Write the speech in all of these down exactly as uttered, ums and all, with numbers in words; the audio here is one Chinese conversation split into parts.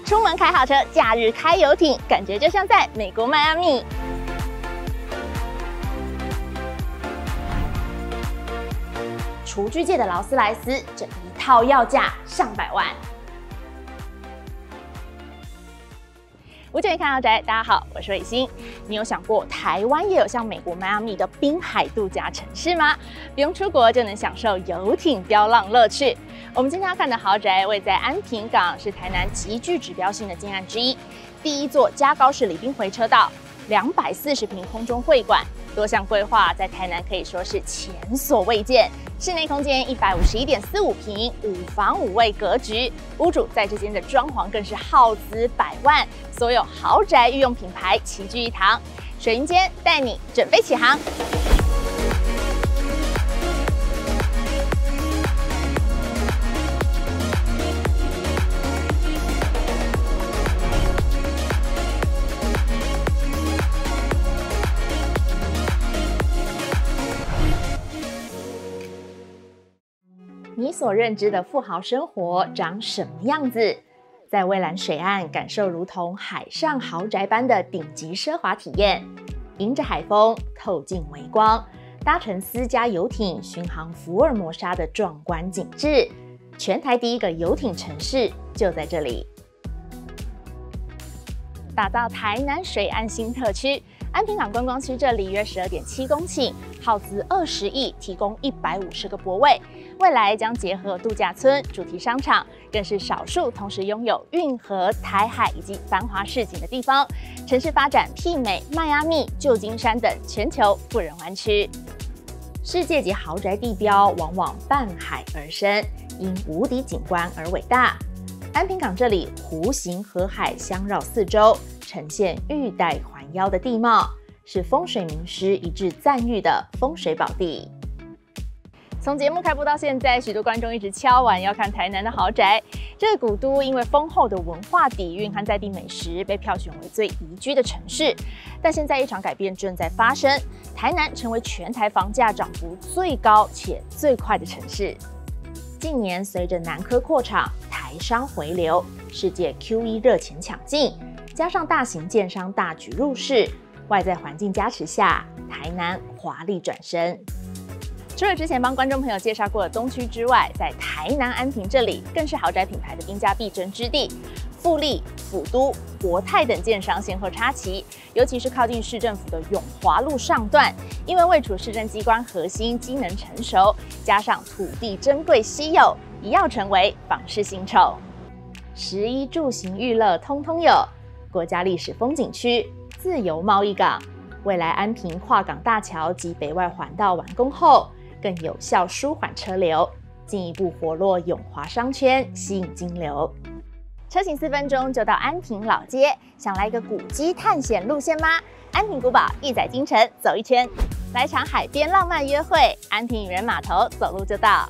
出门开好车，假日开游艇，感觉就像在美国迈阿密。厨具界的劳斯莱斯，这一套要价上百万。吴建宇看豪宅，大家好，我是伟星。你有想过台湾也有像美国迈阿密的滨海度假城市吗？不用出国就能享受游艇飙浪乐趣。我们今天要看的豪宅位在安平港，是台南极具指标性的建案之一。第一座加高式礼宾回车道，两百四十坪空中会馆，多项规划在台南可以说是前所未见。室内空间一百五十一点四五坪，五房五卫格局，屋主在这间的装潢更是耗资百万，所有豪宅御用品牌齐聚一堂。水云间带你准备起航。你所认知的富豪生活长什么样子？在蔚蓝水岸感受如同海上豪宅般的顶级奢华体验，迎着海风，透进微光，搭乘私家游艇巡航福尔摩沙的壮观景致。全台第一个游艇城市就在这里，打造台南水岸新特区。安平港观光区这里约十二点七公顷，耗资二十亿，提供一百五十个泊位。未来将结合度假村、主题商场，更是少数同时拥有运河、台海以及繁华市景的地方。城市发展媲美迈阿密、旧金山等全球富人湾区。世界级豪宅地标往往伴海而生，因无敌景观而伟大。安平港这里弧形河海相绕四周，呈现玉带环腰的地貌，是风水名师一致赞誉的风水宝地。从节目开播到现在，许多观众一直敲碗要看台南的豪宅。这个古都因为丰厚的文化底蕴和在地美食，被票选为最宜居的城市。但现在一场改变正在发生，台南成为全台房价涨幅最高且最快的城市。近年随着南科扩厂、台商回流、世界 Q E 热钱抢进，加上大型建商大举入市，外在环境加持下，台南华丽转身。除了之前帮观众朋友介绍过的东区之外，在台南安平这里更是豪宅品牌的兵家必争之地。富力、府都、国泰等建商先后插旗，尤其是靠近市政府的永华路上段，因为位处市政机关核心，机能成熟，加上土地珍贵稀有，一跃成为房市新宠。食衣住行娱乐通通有，国家历史风景区、自由贸易港，未来安平跨港大桥及北外环道完工后，更有效舒缓车流，进一步活络永华商圈，吸引金流。车行四分钟就到安平老街，想来一个古迹探险路线吗？安平古堡一载京城走一圈，来场海边浪漫约会，安平渔人码头走路就到。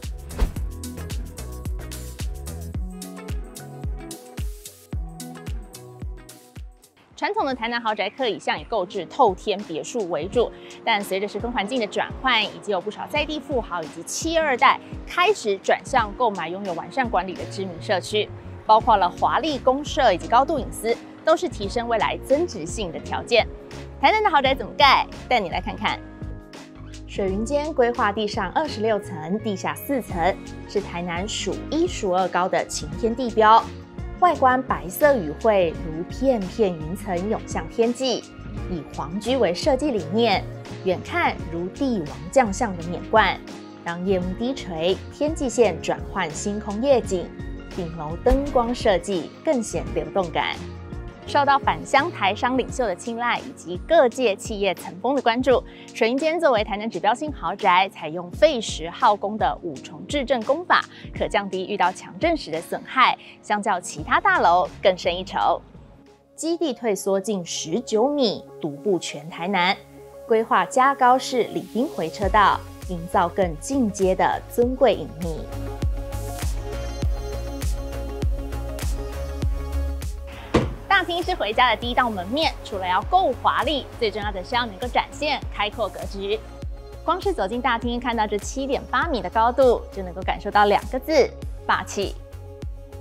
传统的台南豪宅客以向以购置透天别墅为主，但随着十分环境的转换，已经有不少在地富豪以及企二代开始转向购买拥有完善管理的知名社区，包括了华丽公设以及高度隐私，都是提升未来增值性的条件。台南的豪宅怎么盖？带你来看看。水云间规划地上二十六层，地下四层，是台南数一数二高的晴天地标。外观白色与会，如片片云层涌向天际，以皇居为设计理念，远看如帝王将相的冕冠。当夜幕低垂，天际线转换星空夜景，顶楼灯光设计更显流动感。受到返乡台商领袖的青睐，以及各界企业层峰的关注，水云间作为台南指标性豪宅，采用费时耗工的五重制震工法，可降低遇到强震时的损害，相较其他大楼更胜一筹。基地退缩近十九米，独步全台南，规划加高式礼宾回车道，营造更进阶的尊贵隐秘。大厅是回家的第一道门面，除了要够华丽，最重要的是要能够展现开阔格局。光是走进大厅，看到这七点八米的高度，就能够感受到两个字：霸气。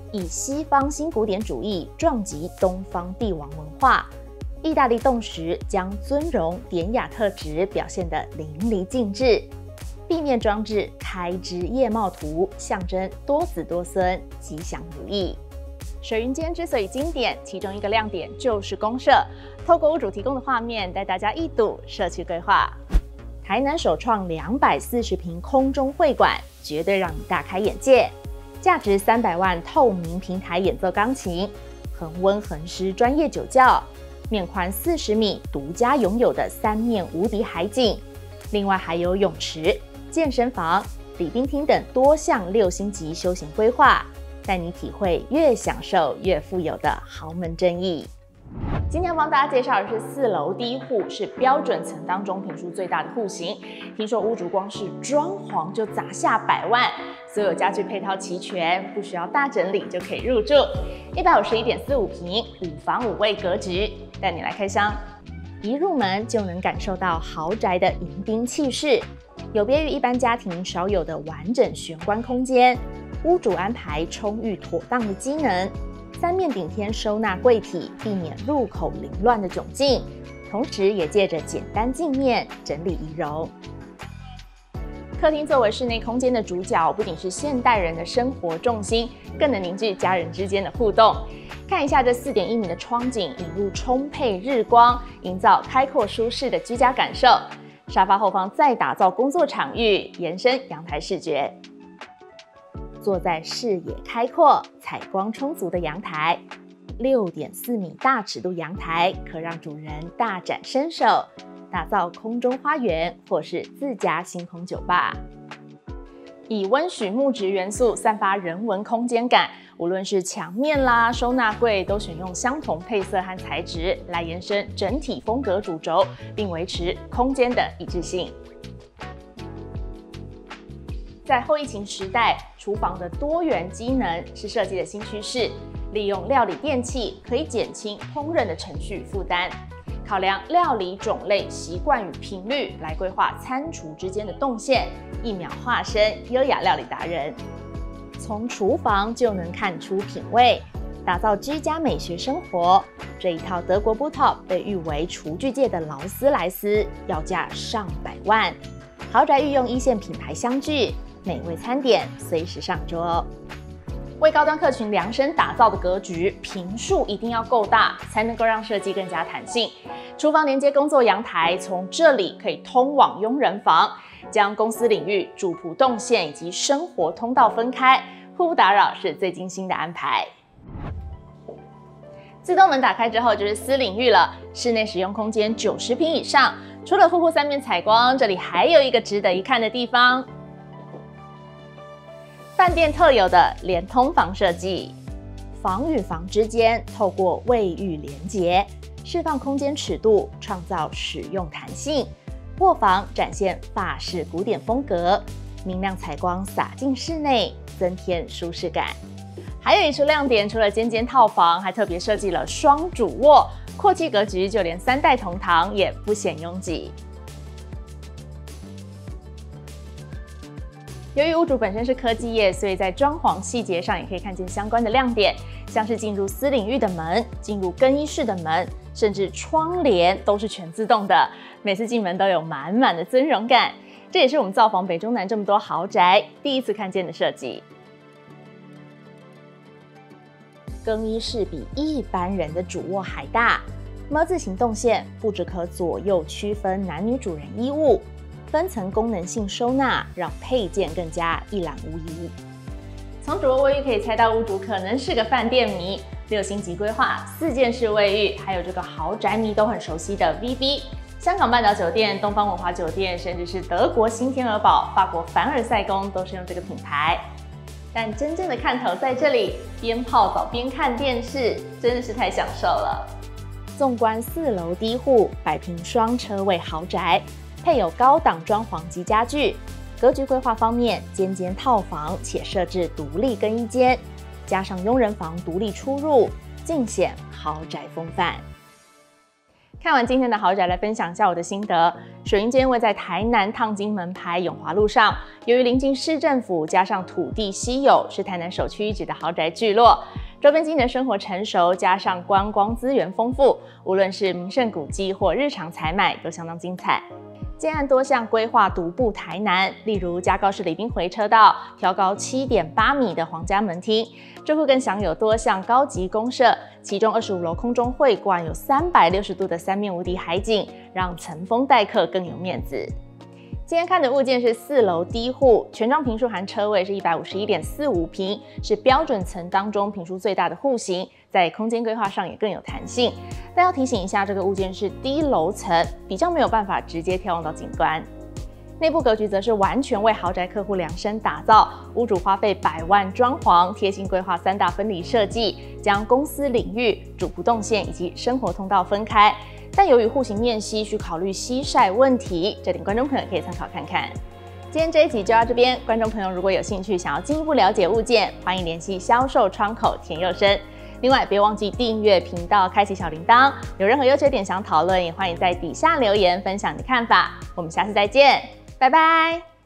以西方新古典主义撞击东方帝王文化。意大利冻石将尊荣典雅特质表现得淋漓尽致，壁面装置开枝叶茂图，象征多子多孙、吉祥如意。水云间之所以经典，其中一个亮点就是公社。透过屋主提供的画面，带大家一睹社区规划。台南首创两百四十平空中会馆，绝对让你大开眼界。价值三百万透明平台演奏钢琴，恒温恒湿专业酒窖。面宽四十米，独家拥有的三面无敌海景，另外还有泳池、健身房、礼宾厅等多项六星级休闲规划，带你体会越享受越富有的豪门正义。今天要帮大家介绍的是四楼第一户，是标准层当中坪数最大的户型。听说屋主光是装潢就砸下百万，所有家具配套齐全，不需要大整理就可以入住。一百五十一点四五平，五房五卫格局，带你来开箱。一入门就能感受到豪宅的迎宾气势，有别于一般家庭少有的完整玄关空间，屋主安排充裕妥当的机能。三面顶天收纳柜体，避免入口凌乱的窘境，同时也借着简单镜面整理仪容。客厅作为室内空间的主角，不仅是现代人的生活重心，更能凝聚家人之间的互动。看一下这 四点一米的窗景，引入充沛日光，营造开阔舒适的居家感受。沙发后方再打造工作场域，延伸阳台视觉。坐在视野开阔、采光充足的阳台， 六点四米大尺度阳台可让主人大展身手，打造空中花园或是自家星空酒吧。以温煦木质元素散发人文空间感，无论是墙面啦、收纳柜，都选用相同配色和材质来延伸整体风格主轴，并维持空间的一致性。在后疫情时代，厨房的多元机能是设计的新趋势。利用料理电器可以减轻烹饪的程序负担，考量料理种类、习惯与频率来规划餐厨之间的动线，一秒化身优雅料理达人。从厨房就能看出品味，打造居家美学生活。这一套德国 Butop 被誉为厨具界的劳斯莱斯，要价上百万。豪宅御用一线品牌相聚，美味餐点随时上桌。为高端客群量身打造的格局，坪数一定要够大，才能够让设计更加弹性。厨房连接工作阳台，从这里可以通往佣人房，将公司领域、主仆动线以及生活通道分开，互不打扰是最精心的安排。自动门打开之后就是私领域了，室内使用空间九十平以上，除了户户三面采光，这里还有一个值得一看的地方。饭店特有的连通房设计，房与房之间透过卫浴连结，释放空间尺度，创造使用弹性。卧房展现法式古典风格，明亮采光洒进室内，增添舒适感。还有一处亮点，除了间间套房，还特别设计了双主卧，阔气格局，就连三代同堂也不显拥挤。由于屋主本身是科技业，所以在装潢细节上也可以看见相关的亮点，像是进入私领域的门、进入更衣室的门，甚至窗帘都是全自动的，每次进门都有满满的尊荣感。这也是我们造访北中南这么多豪宅第一次看见的设计。更衣室比一般人的主卧还大，么字形动线不只可左右区分男女主人衣物，分层功能性收纳，让配件更加一览无遗。从主卧卫浴可以猜到屋主可能是个饭店迷，六星级规划、四件式卫浴，还有这个豪宅迷都很熟悉的 V B。香港半岛酒店、东方文华酒店，甚至是德国新天鹅堡、法国凡尔赛宫都是用这个品牌。但真正的看头在这里，边泡澡边看电视，真的是太享受了。纵观四楼第一户百平双车位豪宅，配有高档装潢及家具。格局规划方面，间间套房且设置独立更衣间，加上佣人房独立出入，尽显豪宅风范。 看完今天的豪宅，来分享一下我的心得。水云间位在台南烫金门牌永华路上，由于临近市政府，加上土地稀有，是台南首屈一指的豪宅聚落。周边经营的生活成熟，加上观光资源丰富，无论是名胜古迹或日常采买，都相当精彩。建案多项规划独步台南，例如加高式礼宾回车道，挑高 七点八米的皇家门厅，住户更享有多项高级公设，其中二十五楼空中会馆有三百六十度的三面无敌海景，让层峰待客更有面子。今天看的物件是四楼低户，全幢坪数含车位是一百五十一点四五坪，是标准层当中坪数最大的户型，在空间规划上也更有弹性。但要提醒一下，这个物件是低楼层，比较没有办法直接眺望到景观。内部格局则是完全为豪宅客户量身打造，屋主花费百万装潢，贴心规划三大分离设计，将公司领域、主仆动线以及生活通道分开。但由于户型面积需考虑西晒问题，这点观众朋友可以参考看看。今天这一集就到这边，观众朋友如果有兴趣想要进一步了解物件，欢迎联系销售窗口田佑生。另外，别忘记订阅频道，开启小铃铛。有任何优缺点想讨论，也欢迎在底下留言分享你的看法。我们下次再见，拜拜。